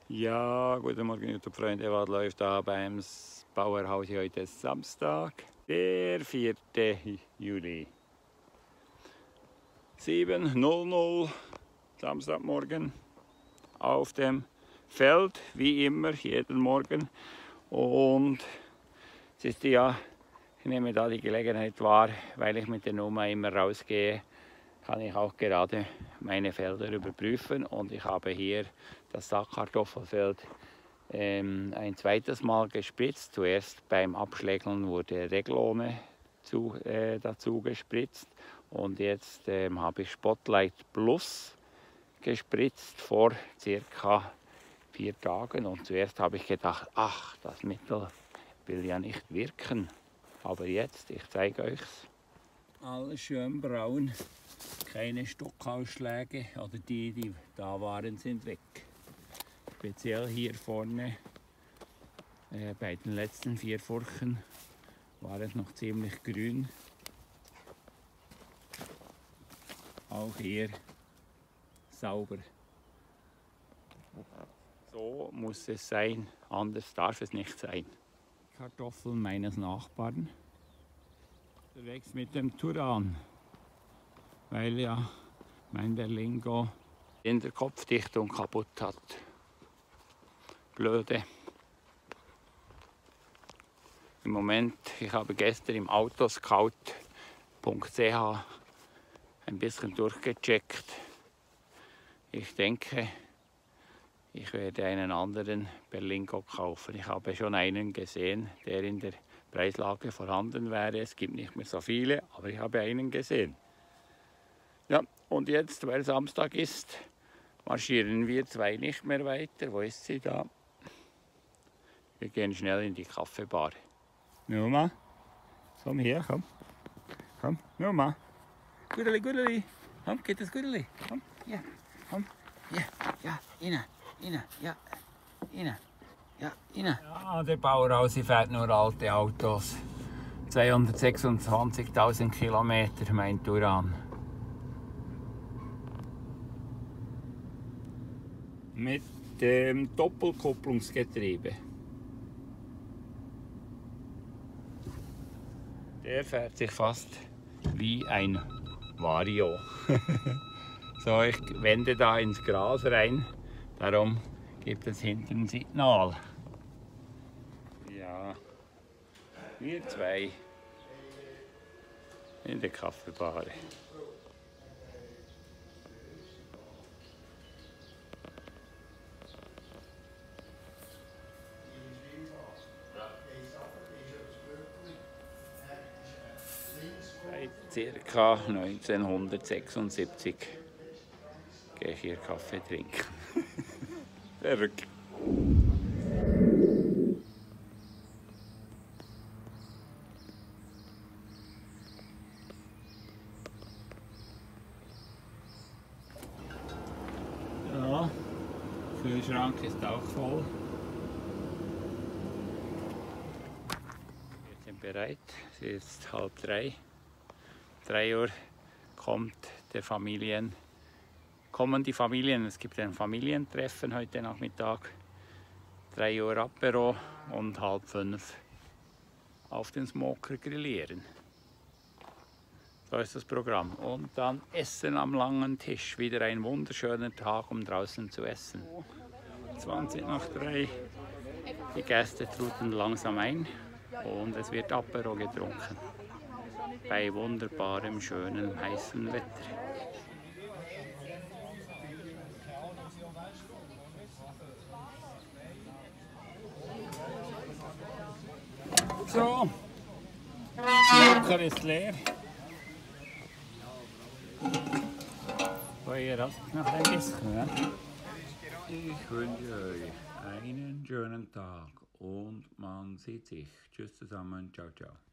Ja, guten Morgen YouTube-Freunde, was läuft da beim Bauerhaus heute ist Samstag, der 4. Juli. 7:00 Samstagmorgen auf dem Feld, wie immer, jeden Morgen. Und es ist ja, ich nehme da die Gelegenheit wahr, weil ich mit der Nummer immer rausgehe, kann ich auch gerade meine Felder überprüfen. Und ich habe hier das Sackkartoffelfeld ein zweites Mal gespritzt. Zuerst beim Abschlägeln wurde Reglone dazu gespritzt. Und jetzt habe ich Spotlight Plus gespritzt vor circa 4 Tagen. Und zuerst habe ich gedacht, ach, das Mittel will ja nicht wirken. Aber jetzt, ich zeige euch's. Alles schön braun, keine Stockausschläge, oder die da waren, sind weg. Speziell hier vorne bei den letzten 4 Furchen war es noch ziemlich grün. Auch hier sauber. So muss es sein, anders darf es nicht sein. Kartoffeln meines Nachbarn. Unterwegs mit dem Turan, weil ja mein Berlingo in der Kopfdichtung kaputt hat. Blöde. Im Moment, ich habe gestern im autoscout.ch ein bisschen durchgecheckt. Ich denke, ich werde einen anderen Berlingo kaufen. Ich habe schon einen gesehen, der in der Preislage vorhanden wäre. Es gibt nicht mehr so viele, aber ich habe einen gesehen. Ja, und jetzt, weil Samstag ist, marschieren wir 2 nicht mehr weiter. Wo ist sie da? Wir gehen schnell in die Kaffeebar. Numa, komm her, komm. Komm, Numa. Gudeli, Gudeli. Komm, geht das Gudeli. Komm, hier, komm. Hier, ja, innen, ja, innen. Ja, innen. Ja, der Bauerhaus fährt nur alte Autos. 226.000 Kilometer, mein Turan. Mit dem Doppelkupplungsgetriebe. Der fährt sich fast wie ein Vario. So, ich wende da ins Gras rein, darum gibt es hinten ein Signal. Ja, wir 2 in der Kaffeebar. Seit ca. 1976 gehe ich hier Kaffee trinken. Verrückt. Ja, der Kühlschrank ist auch voll. Wir sind bereit, es ist 2:30. 3 Uhr kommen die Familien, es gibt ein Familientreffen heute Nachmittag. 3 Uhr Apero und 4:30 auf den Smoker grillieren. So ist das Programm. Und dann Essen am langen Tisch. Wieder ein wunderschöner Tag, um draußen zu essen. 2:20. Die Gäste truten langsam ein und es wird Apero getrunken. Bei wunderbarem, schönem, heißen Wetter. So, der Smoker ist leer. Feuer hat noch ein bisschen. Ja? Ich wünsche euch einen schönen Tag und man sieht sich. Tschüss zusammen, ciao, ciao.